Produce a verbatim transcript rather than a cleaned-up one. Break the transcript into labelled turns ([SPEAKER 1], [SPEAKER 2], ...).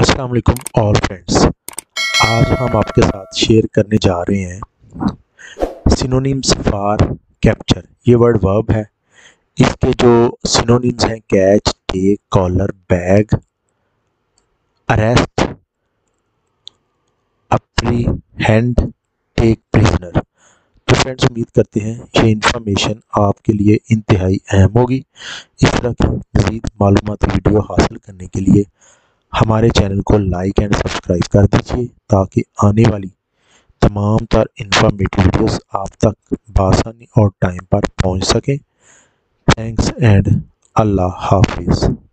[SPEAKER 1] अस्सलाम वालेकुम all friends. आज हम आपके साथ शेयर करने जा रहे हैं सिनोनिम्स फॉर कैप्चर। ये वर्ड वर्ब है। इसके जो सिनोनिम्स हैं catch, take, collar, bag, arrest, apprehend, take prisoner. तो फ्रेंड्स, उम्मीद करते हैं ये इन्फॉर्मेशन आपके लिए इंतहाई अहम होगी। इस तरह की मज़ीद मालूमाती वीडियो हासिल करने के लिए हमारे चैनल को लाइक एंड सब्सक्राइब कर दीजिए ताकि आने वाली तमाम तर इंफॉर्मेटिव वीडियोस आप तक बआसानी और टाइम पर पहुंच सकें। थैंक्स एंड अल्लाह हाफिज़।